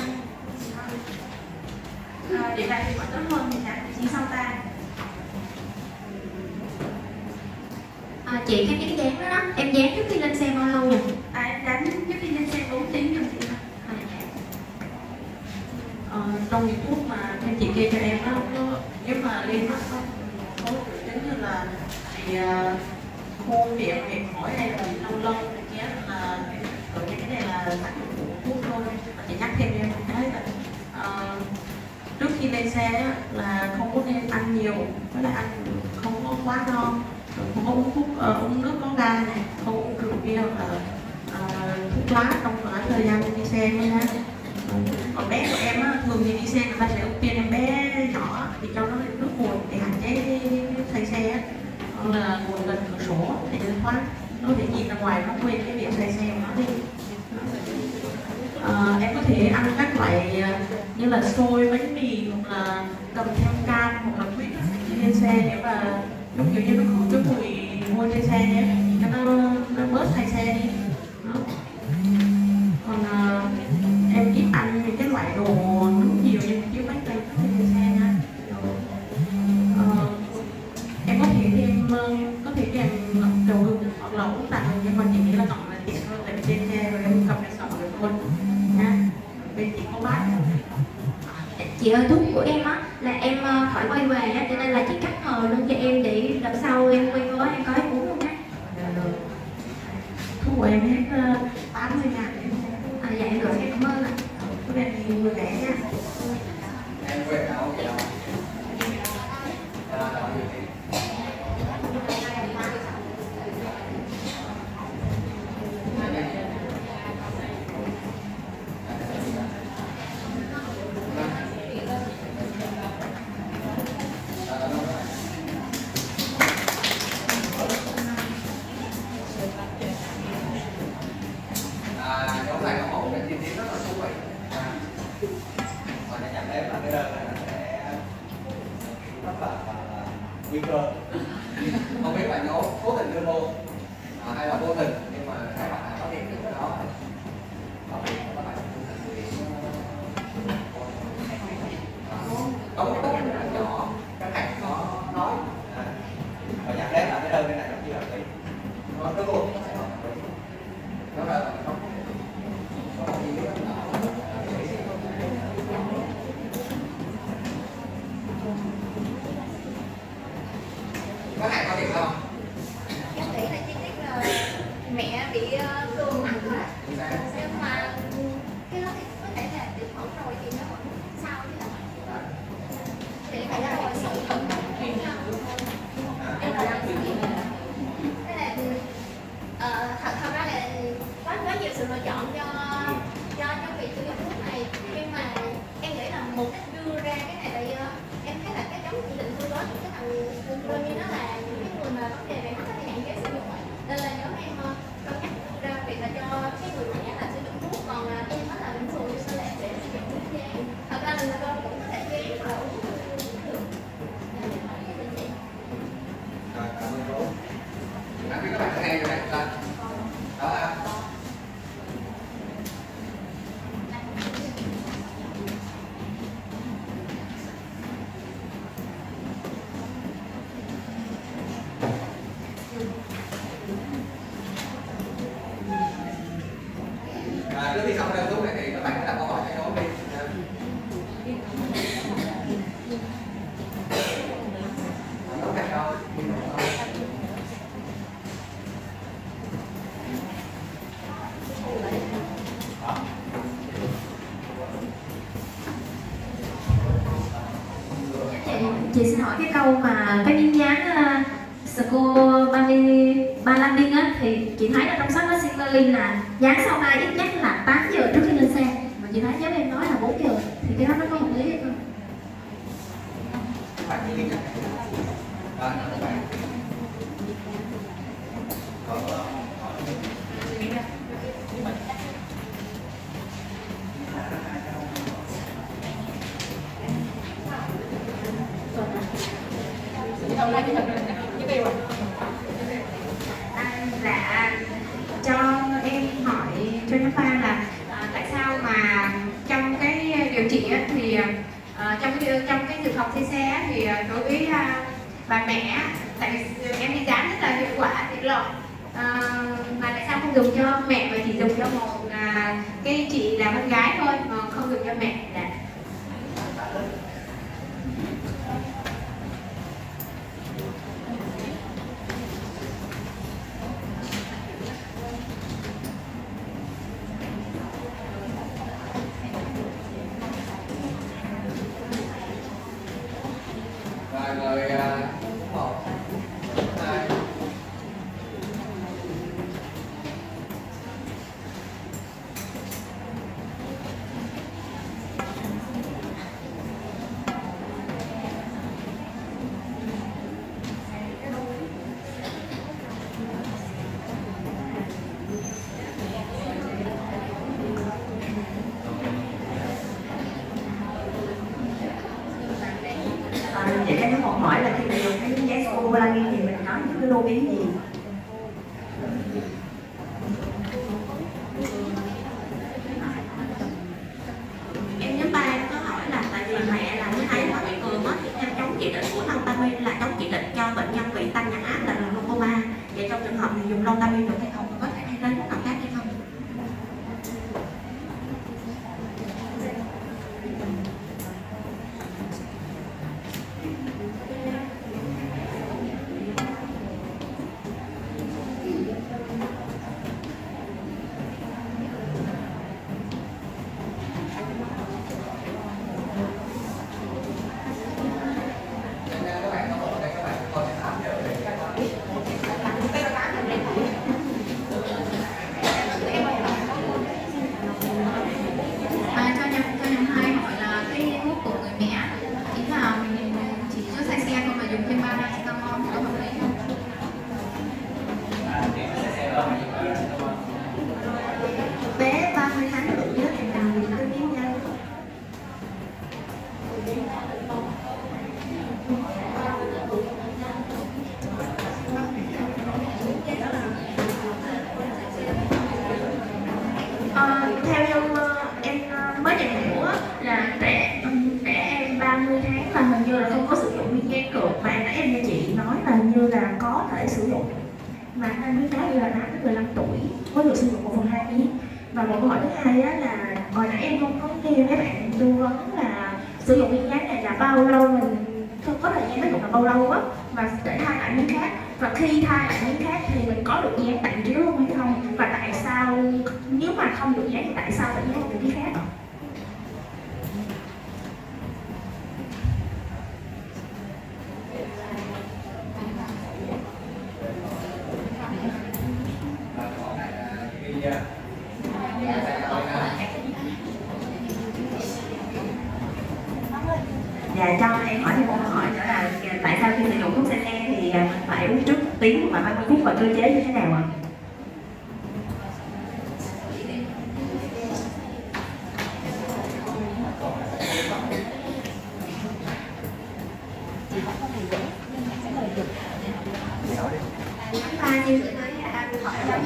Uh, để lại hiệu quả tốt hơn thì dán vị trí sau tai. À, chị cái miếng dán đó đó, em dán trước khi lên xe bao lâu rồi? À, em dán trước khi lên xe bốn tiếng rồi chị. À, dạ. Ờ, trong những thuốc mà em chị kê cho em đó, nếu mà liên quan có có triệu chứng như là bị uh, khô miệng, mệt mỏi hay là lâu lâu này kia là ở những cái này là tác dụng của thuốc thôi. Chị nhắc thêm em một cái là uh, trước khi lên xe á, là không có nên ăn nhiều, với lại ăn không có quá no, không có uống thuốc uh, uống nước có ga này, không uống rượu bia hoặc là uh, thuốc lá trong khoảng thời gian đi xe nha. Còn bé của em á, thường thì đi xe người ta sẽ ưu tiên em bé nhỏ thì cho nó nước nguồn để hạn chế cái say xe á, hoặc là nguồn gần cửa sổ để nó thoát, nó để nhìn ra ngoài nó quên cái việc say xe của nó đi. À, em có thể ăn các loại như là xôi, bánh mì hoặc là cầm theo cam hoặc là quýt trên xe để mà giống kiểu như nó khử cái mùi hôi trên xe nhé, cho nó, nó bớt say xe đi. Đó. Còn uh, em ít ăn những cái loại đồ nước nhiều như chiếu bánh canh trên xe nha. Uh, em có thể thêm uh, có thể kèm dầu gừng hoặc là uống tạt, nhưng mà chị nghĩ là ngọng là tiện hơn tại vì trên xe rồi em cầm lên sọ được luôn nha. Bên chị có bát. Chị ơi, thuốc của em á là em uh, khỏi quay về á, cho nên là chị cắt hờ luôn cho em để đợt sau em quay vô em có em uống luôn á. Thuốc của em hết uh, tám mươi ngàn. À, dạ em gửi em cảm ơn ạ. Các em thì vui vẻ nha. Em quên đâu vậy đâu. Chỗ này có một cái chi tiết rất là thú vị. Và nhận thấy là cái đơn này nó sẽ rất là, là, là nguy cơ. Không biết bạn có cố tình đưa vô à, hay là vô tình, nhưng mà các bạn có điểm được cái đó. Có các bạn có một cái rất nhỏ, các bạn có nói à, và nhận thấy là cái đơn này nó chỉ là tùy nó cứ luôn, nó sẽ không nó ra là không. Có ai có điểm không? Em thấy là chi tiết là mẹ bị cương nặng quá. chị xin hỏi cái câu mà cái miếng dán uh, scopolamine á, thì chị thấy là trong sách nó Simmerlin là dán sau tay ít nhất là tám giờ trước khi lên xe, mà chị thấy giáo em nói là bốn giờ, thì cái đó nó có hợp lý hay không? À, dạ cho em hỏi cho nhóm ba là à, tại sao mà trong cái điều trị á, thì à, trong cái trong cái trường hợp xe xe á, thì đối với à, bà mẹ tại vì em đi dán rất là hiệu quả tiện lợi, à, mà tại sao không dùng cho mẹ mà chỉ dùng cho một à, cái chị là con gái thôi mà không dùng cho mẹ? Dạ. Rồi rồi một hai Vậy em có một hỏi là khi mình dùng cái giấy scopolamine thì mình nói những cái lưu ý gì? Em nhóm ba em có hỏi là tại vì mẹ là mới thấy họ bị cường á, thì theo chống chỉ định của Lontamin là chống chỉ định cho bệnh nhân bị tăng nhãn áp là glaucoma. Vậy trong trường hợp thì dùng Lontamin được hay không? Có thể thay thế thuốc nào khác hay không? À, cho nhóm cho nhóm hai hỏi là cái thuốc của người mẹ ý là mình chỉ cho xe xe không mà dùng thêm paracetamol thì có hợp lý không? Bé ba mươi tháng tuổi á, thì nào dùng cái miếng nhân. Ờ, theo như ờ, em ờ, mới tìm hiểu á, là trẻ trẻ em ba mươi tháng là hình như là không có sử dụng viên dán cược, và nãy em nghe chị nói là như là có thể sử dụng, mà anh khuyến cáo như là tám đến mười lăm tuổi có được sử dụng một phần hai miếng. Và một câu hỏi thứ hai á, là hồi nãy em không có nghe mấy bạn tư vấn là sử dụng viên dán này là bao lâu mình có có thời gian sử dụng là bao lâu á, và để thay lại miếng khác, và khi thay lại miếng khác thì mình có được dán tại vị trí đúng hay không, và tại sao nếu mà không được dán thì tại sao phải dán ở vị trí khác ạ? Và cho em hỏi thêm một câu hỏi nữa là tại sao khi sử dụng thuốc xe xe thì mình phải uống trước một tiếng và ba mươi phút, và cơ chế như thế nào ạ? Ba như gửi tới anh hỏi lắm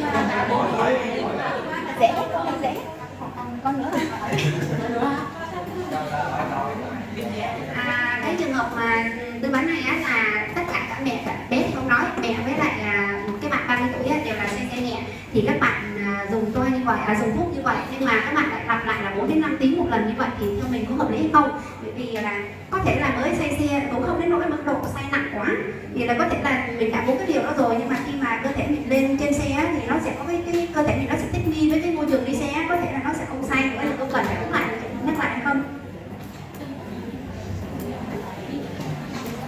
dễ không dễ con nữa. À, cái trường hợp mà tư vấn này á, là tất cả các mẹ cả bé thì không nói, mẹ với lại à, cái bạn ba mươi tuổi á, đều là xe xe nhẹ, thì các bạn à, dùng toa như vậy, à, dùng thuốc như vậy, nhưng mà các bạn lại lặp lại là bốn đến năm tiếng một lần như vậy thì theo mình có hợp lý hay không? Bởi vì là có thể là mới say xe cũng không đến nỗi mức độ say nặng quá, thì là có thể là mình đã uống cái điều đó rồi, nhưng mà khi mà cơ thể mình lên trên xe á, thì nó sẽ có cái, cái cơ thể mình nó sẽ thích nghi với cái môi trường đi xe, có thể là nó sẽ không say nữa, là có cần phải uống lại nhắc lại hay không?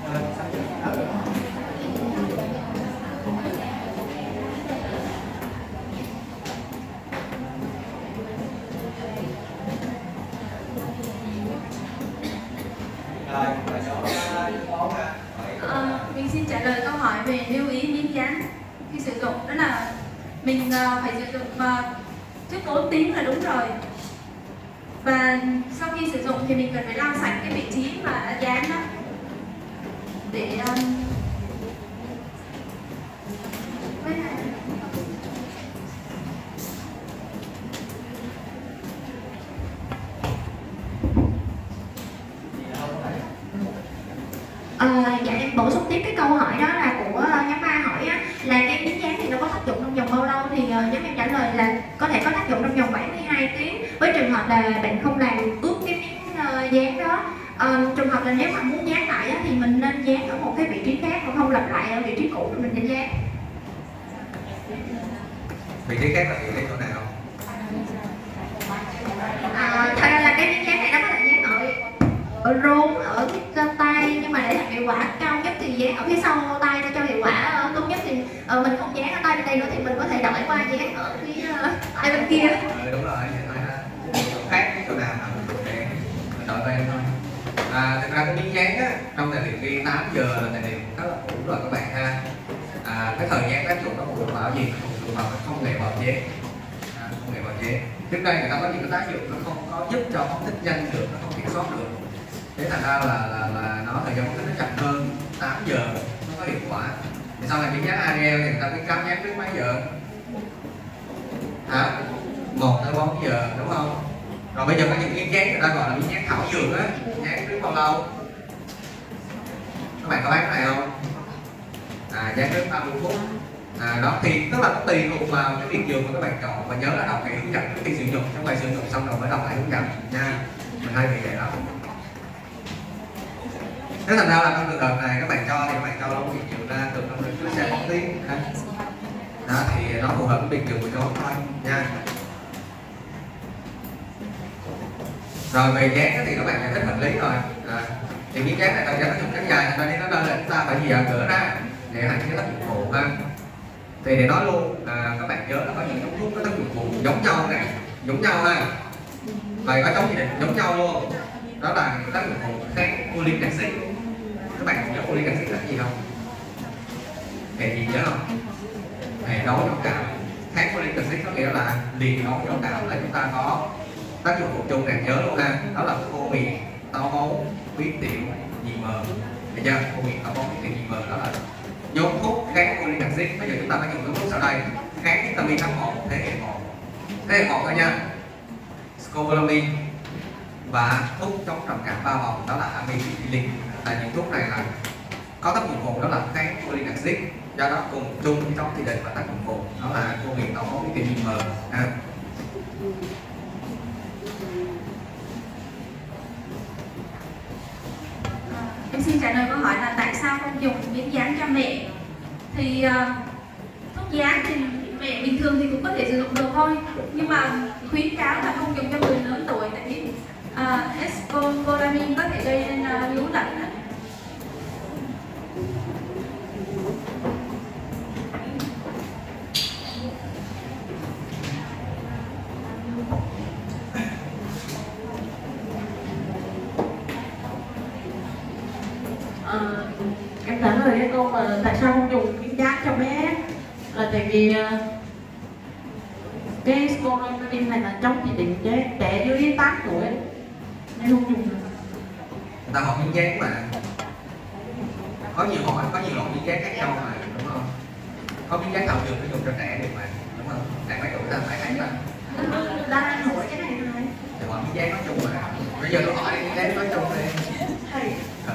Ờ, mình xin trả lời câu hỏi về lưu ý miếng dán khi sử dụng, đó là mình uh, phải sử dụng uh, trước bốn tiếng là đúng rồi, và sau khi sử dụng thì mình cần phải lau sạch cái vị trí mà đã dán đó để um, À, dạ em bổ sung tiếp cái câu hỏi đó là của nhóm A hỏi á, là cái miếng dán thì nó có tác dụng trong vòng bao lâu, thì uh, nhóm em trả lời là có thể có tác dụng trong vòng bảy mươi hai tiếng với trường hợp là bạn không làm ướt cái miếng uh, dán đó. Uh, trường hợp là nếu mà muốn dán lại á, thì mình nên dán ở một cái vị trí khác, còn không lặp lại ở vị trí cũ rồi mình nên dán. Vị trí khác là vị trí chỗ nào? À, thật ra là cái miếng dán này nó có thể dán ở ở rốn, ở cái tay, nhưng mà để làm hiệu quả cao nhất thì dán ở phía sau tay để cho hiệu quả tốt nhất thì uh, mình không dán ở tay bên đây nữa thì mình có thể đổi qua dán ở phía uh, tay bên kia. Ừ, đúng rồi, chỗ khác cái chỗ nào để đổi bên thôi. À, thực ra cái miếng dán á, trong thời điểm ghi tám giờ là thời điểm rất là cũ rồi các bạn ha. À, cái thời gian áp dụng nó phụ thuộc vào gì? Phụ thuộc vào công nghệ bào chế. À, công nghệ bào chế. Trước đây người ta có những cái tác dụng nó không có giúp cho phóng thích nhanh được, nó không kiểm soát được. Thế thành ra là là là nó thời gian phóng thích nó chậm hơn tám giờ nó có hiệu quả. Thì sau này miếng dán Ariel thì người ta khuyến cáo dán trước mấy giờ? Hả? một tới bốn giờ đúng không? Rồi bây giờ có những miếng dán người ta gọi là miếng dán thảo dược á, dán trước bao lâu? Các bạn có bán cái này không? À, dán trước ba mươi phút. À, đó thì tức là nó tùy thuộc vào cái việc dùng mà các bạn chọn, và nhớ là đọc cái hướng dẫn trước khi sử dụng, trong bài sử dụng xong rồi mới đọc lại hướng dẫn nha. Mình hay bị vậy đó. Thế thành ra là trong trường hợp này các bạn cho thì các bạn cho lâu việc nhiều ra từ năm đến trước sẽ bốn tiếng. Đó thì nó phù hợp với việc dùng của chúng thôi nha. Rồi về dán thì các bạn giải thích hợp lý rồi. À, thì miếng dán này ta dán nó dùng kéo dài, cho nên nó nên là chúng ta phải gì à, gỡ ra để hạn chế tác dụng phụ ha. Thì để nói luôn à, các bạn nhớ là có những giống thuốc có tác dụng phụ giống nhau này, giống nhau ha. Vậy có chống gì định giống nhau luôn. Đó là tác dụng phụ kháng folic acid. Các bạn nhớ folic acid là gì không? Hệ gì nhớ không? Hệ đấu nhóm cảm. Kháng folic acid có nghĩa là liền đấu nhóm cảm là chúng ta có tác dụng phụ chung này, nhớ luôn ha. Đó là khô miệng, táo bón, huyết tiểu, nhì mờ. Được chưa? Khô miệng, táo bón, huyết tiểu, nhì mờ đó là nhóm thuốc kháng folic acid. Bây giờ chúng ta phải dùng nhóm thuốc sau đây. Kháng vitamin H một thế hệ một. Thế hệ một thôi nha. Scopolamine và thuốc chống trầm cảm ba vòng đó là amitriptyline. Là những thuốc này là có tác dụng phụ đó là kháng folic acid, do đó cùng chung trong chỉ định và tác dụng phụ đó là khô miệng, táo bón, huyết tiểu, nhì mờ. À. Em xin trả lời câu hỏi là tại sao không dùng miếng dán cho mẹ. Thì uh, thuốc dán thì mẹ bình thường thì cũng có thể sử dụng được thôi, nhưng mà khuyến cáo là không dùng cho người lớn tuổi, tại vì uh, scopolamine có thể gây nên uh, lú lẫn. À, em trả lời cái câu mà tại sao không dùng miếng dán cho bé là tại vì uh, cái scopolamine này là chống chỉ định cho trẻ dưới tám tuổi nên không dùng được. Người ta hỏi miếng dán mà có nhiều hỏi, có nhiều loại miếng dán khác nhau mà đúng không? Có miếng dán thảo dược để dùng cho trẻ được mà đúng không? Tại mấy tuổi ta phải thấy mà Đang hỏi cái này này. thì hỏi miếng dán nói chung mà. Bây giờ tôi hỏi đi miếng dán nói chung đi. Ừ.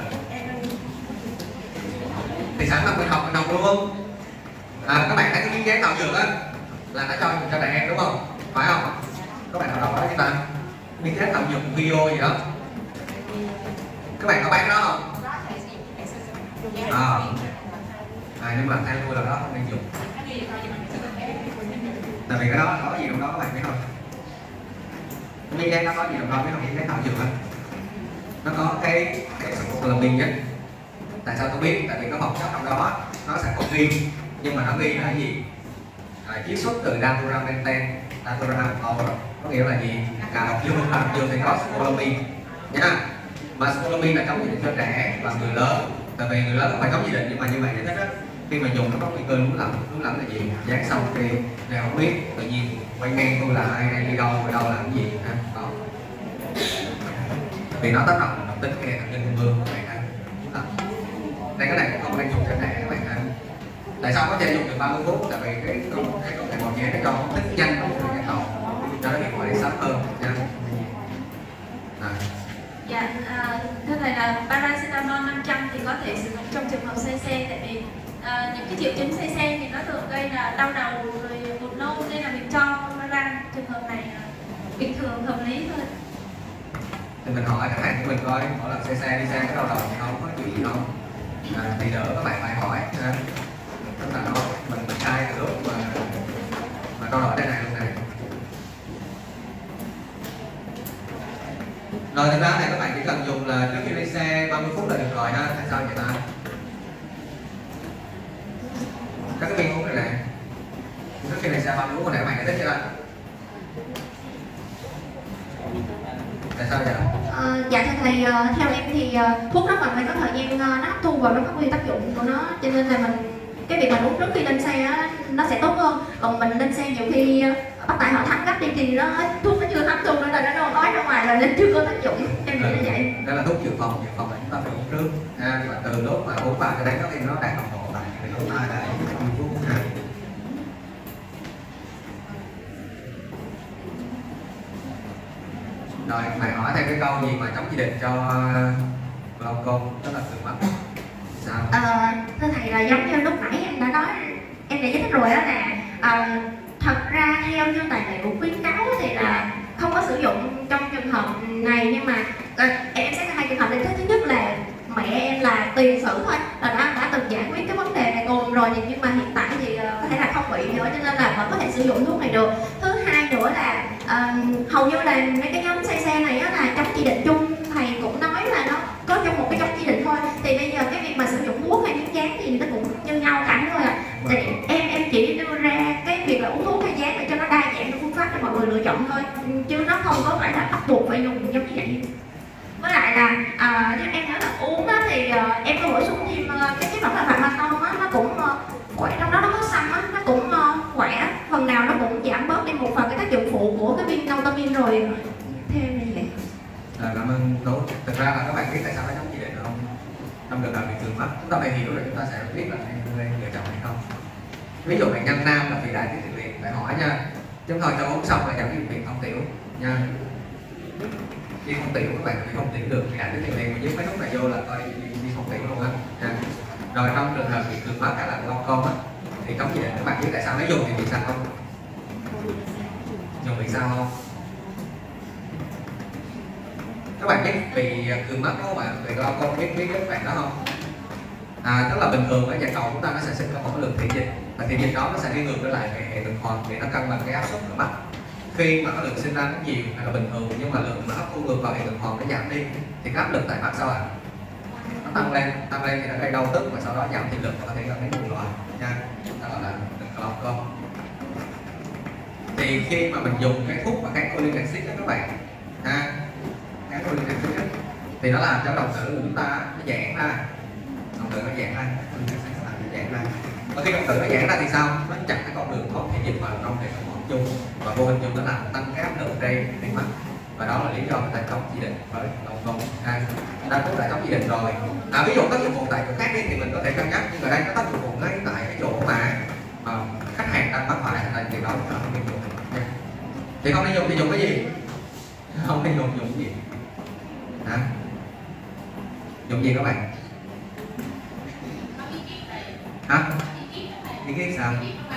Thì sẵn là mình học mình học luôn. À, các bạn thấy cái miếng dán thảo dược á là nó cho dùng cho trẻ em đúng không? Phải không? Các bạn nào đọc đó chúng ta miếng dán thảo dược video gì đó. Các bạn có bán đó không? À, à nhưng mà theo tôi là đó không nên dùng. Tại vì cái đó có gì trong đó các bạn biết không? Cái miếng dán nó có gì trong đó biết không? Miếng dán thảo dược á, nó có cái cái scopolamine nhất. Tại sao tôi biết? Tại vì có hộp chất trong đó nó sẽ có ghi, nhưng mà nó ghi là cái gì? À, chiết xuất từ Daturamenten, Daturampower, có nghĩa là gì? Là độc dược, là độc dược thì có scopolamine nha. Mà scopolamine là chống chỉ định cho trẻ và người lớn. Tại vì người lớn không phải chống chỉ định, nhưng mà như vậy giải thích á, khi mà dùng nó có nguy cơ lún lẫn. Lún lẫn là gì? Dán xong khi nào không biết, tự nhiên quay ngang tôi là ai đang đi đâu, ở đâu làm cái gì ha. Đó. Vì nó tác động động tính cái thần kinh trung ương các bạn ha. Đây cái này cũng không đang dùng cho trẻ các bạn ha. Tại sao có thể dùng được ba mươi phút? Tại vì cái công cái công nghệ bột nhé để cho nó thích nhanh trong thời gian đầu, cho nó hiệu quả đi sớm hơn nha. À. Dạ, à, thưa thầy là paracetamol năm trăm thì có thể sử dụng trong trường hợp say xe, tại vì à, những cái triệu chứng say xe thì nó thường gây là đau đầu rồi buồn nôn, nên là mình cho para trường hợp này bình thường hợp lý thôi. Thì mình hỏi khách hàng của mình coi, mỗi lần xe xe đi xe có đau đầu gì không, có chuyện gì không, à, thì đỡ các bạn lại hỏi ha. Tức là nó mình mình sai từ lúc mà mà câu hỏi đây này luôn này. Rồi thực ra này các bạn chỉ cần dùng là trước khi lên xe ba mươi phút là được rồi ha. Tại sao vậy ta? Các cái viên uống này nè, trước khi lên xe ba mươi phút này các bạn giải thích chưa? Tại sao vậy? À, dạ thưa thầy, uh, theo em thì uh, thuốc nó còn phải có thời gian uh, nó hấp thu vào, nó phát huy tác dụng của nó, cho nên là mình cái việc mình uống trước khi lên xe á, nó sẽ tốt hơn. Còn mình lên xe nhiều khi uh, bắt tại họ thắng gấp đi thì nó thuốc nó chưa hấp thu nữa là nó nói ra ngoài là lên chưa có tác dụng. Em nghĩ là vậy. Đó là thuốc dự phòng, dự phòng là chúng ta phải uống trước. À, và từ lúc mà uống vào cho đến đó thì nó đạt đồng độ lại thì chúng ta đã uống thuốc. Rồi mày hỏi thêm cái câu gì mà chống chỉ định cho glaucom, đó là từ mắt. Sao? À, thưa thầy là giống như lúc nãy em đã nói, em đã giải thích rồi đó là à, thật ra theo như tài liệu khuyến cáo thì là không có sử dụng trong trường hợp này, nhưng mà à, em sẽ có hai trường hợp để thế. Thứ nhất là mẹ em là tiền sử thôi, là đã, đã từng giải quyết cái vấn đề này cùng rồi, nhưng mà hiện tại thì uh, có thể là không bị nữa, cho nên là vẫn có thể sử dụng thuốc này được. Thứ hai nữa là uh, hầu như là mấy cái nhóm xe xe này á, là chống chỉ định chung, thầy cũng nói là nó có trong một cái chống chỉ định thôi, thì bây giờ cái việc mà sử dụng thuốc hay nước dán thì nó cũng như nhau cả thôi à. Thì em em chỉ đưa ra cái việc là uống thuốc hay dán để cho nó đa dạng cái phương pháp để mọi người lựa chọn thôi, chứ nó không có phải là bắt buộc phải dùng giống như vậy. Với lại là à, nếu em nói là uống á, thì à, em có bổ sung thêm à, cái chế phẩm là Pharmaton á, nó cũng à, khỏe, trong đó nó có xăm á, nó cũng à, khỏe, phần nào nó cũng giảm bớt đi một phần cái tác dụng phụ của cái viên Naltamin rồi. Theo em như vậy. À, cảm ơn Tú. Thực ra là các bạn biết tại sao nó chống chỉ định không? Trong trường hợp bị cường mắt, chúng ta phải hiểu rồi chúng ta sẽ biết là nên lựa chọn hay không. Ví dụ bệnh nhân nam là bị đại tiết tiểu liệt, phải hỏi nha. Chúng tôi cho uống xong là giảm cái việc không tiểu nha. Đi không tiểu các bạn bị không tiểu được thì đại tiết tiểu liệt, mà dưới mấy thuốc này vô là coi đi, đi không tiểu luôn á. Rồi trong trường hợp bị cường mắt hay là glaucom á, thì chống chỉ định các bạn biết tại sao nó dùng thì bị sao không? Dùng bị sao không? Các bạn biết vì cường mắt đó các bạn, vì glaucom biết biết các bạn đó không? À, tức là bình thường ở dạng cầu chúng ta nó sẽ sinh ra một lượng thị dịch, và thị dịch đó nó sẽ đi ngược trở lại về hệ tuần hoàn để nó cân bằng cái áp suất của mắt. Khi mà cái lượng sinh ra nó nhiều hay là bình thường, nhưng mà lượng mà hấp thu ngược vào hệ tuần hoàn nó giảm đi, thì cái áp lực tại mắt sao ạ? À? Nó tăng lên, tăng lên thì nó gây đau tức và sau đó giảm thị lực và có thể gây đến buồn loạn nha. Đó là glaucom. Thì khi mà mình dùng cái thuốc mà kháng cholinergic acid đó các bạn, ha, kháng cholinergic acid thì nó làm cho đồng tử của chúng ta nó giãn ra, đồng tử nó giãn ra, nó giãn ra. Và khi đồng tử nó giãn ra thì sao? Nó chặn cái con đường thoát thể dịch vào trong hệ thống hấp chung, và vô hình chung nó làm tăng cái áp lực trên trên mắt, và đó là lý do người ta chống chỉ định với glaucom. Ha, đang cũng đã chống chỉ định rồi. À, ví dụ tác dụng phụ tại chỗ khác đi thì mình có thể cân nhắc, nhưng ở đây có tác dụng phụ ngay tại cái chỗ mà mà khách hàng đang mắc phải là điều đó là không nên dùng. Thì không nên dùng thì dùng cái gì? Không nên dùng dùng cái gì? Hả? Dùng gì các bạn? Hả? Ý kiến sao?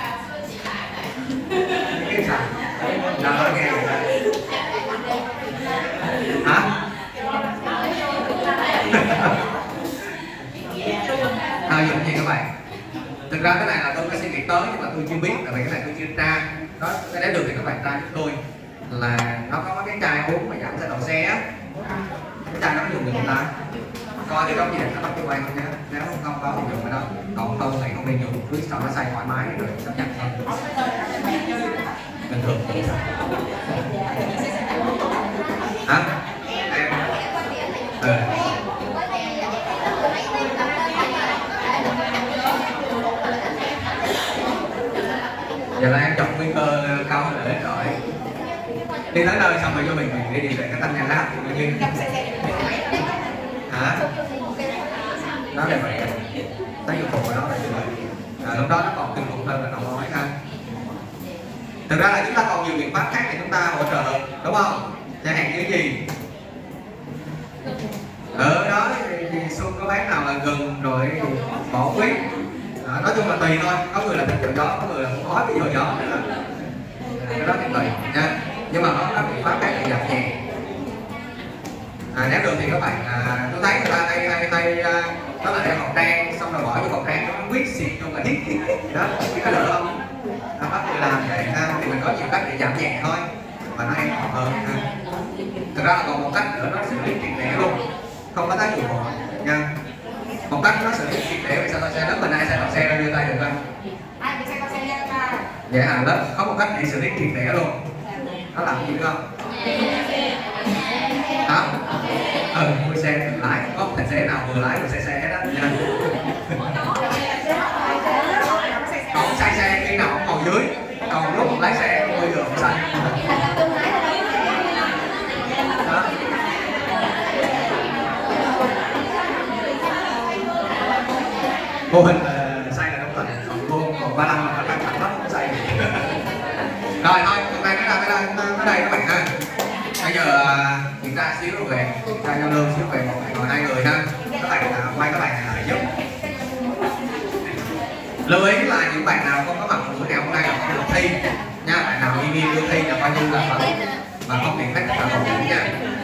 Ý kiến sao? Nào nói nghe vậy đó. Hả? À, dùng gì các bạn? Thực ra cái này là tôi có suy nghĩ tới nhưng mà tôi chưa biết, tại vì cái này tôi chưa tra. Đó, cái đấy được thì các bạn tra giúp tôi. Là nó có cái chai uống mà giảm xe độ xe á, cái chai nó dùng được không ta? Coi thì trong gì định nó bắt cái quan không nhá. Nếu không có thì dùng cái đó, còn không thì không nên dùng, cứ cho nó xay thoải mái rồi chấp nhận thôi. Bình thường. Hả? Ừ. Giờ là em chọn nguy cơ cao hơn để rồi đi tới nơi xong rồi cho mình mình đi đi về cái tăng nhà lát thì tự nhiên hả nó là vậy tác dụng phụ của nó là như vậy à, lúc đó nó còn kinh khủng hơn là nó nói ha. Thực ra là chúng ta còn nhiều biện pháp khác để chúng ta hỗ trợ đúng không, chẳng hạn như cái gì ở đó thì, thì Xuân có bán nào là gần rồi bỏ quý à, nói chung là tùy thôi, có người là thích dầu gió, có người là không khói cái dầu gió nữa cái đó thì tùy nha, nhưng mà nó có biện pháp khác để giảm nhẹ. À, nếu được thì các bạn à, tôi thấy người ta hay hay hay đó là đeo khẩu trang xong rồi bỏ cái khẩu trang nó quyết xịt vô mà hít hít đó, cái đỡ không? Nó bắt người làm vậy ha, thì mình có nhiều cách để giảm nhẹ thôi và nó an toàn hơn ha. Thực ra là còn một cách nữa nó xử lý triệt để luôn, không có tác dụng phụ nha. Một cách nó xử lý triệt để về xe đạp xe, nếu mình ai xe đạp xe ra đưa tay được không? Vậy à, đó có một cách để xử lý triệt để luôn. Nó làm gì được không? Đó. Ừ, mua xe tự lái, có một tài xế nào vừa lái vừa xe xe hết á nha. Còn say xe khi nào cũng ngồi dưới, còn lúc lái xe không bao giờ cũng say. Đó. Mô hình uh, say là đúng rồi, còn luôn còn ba năm là căng thẳng lắm không say. Rồi thôi, hôm nay cái nào cái đây cái đây các bạn ha. Bây giờ uh, kiểm tra xíu rồi về, kiểm tra giao lưu xíu về một bạn hai người ha. Các bạn uh, quay các bạn lại giúp. Lưu ý là những bạn nào không có mặt buổi ngày hôm nay là không được thi nha. Bạn nào email đưa thi là coi như là và không điểm hết tất cả mọi thứ nha.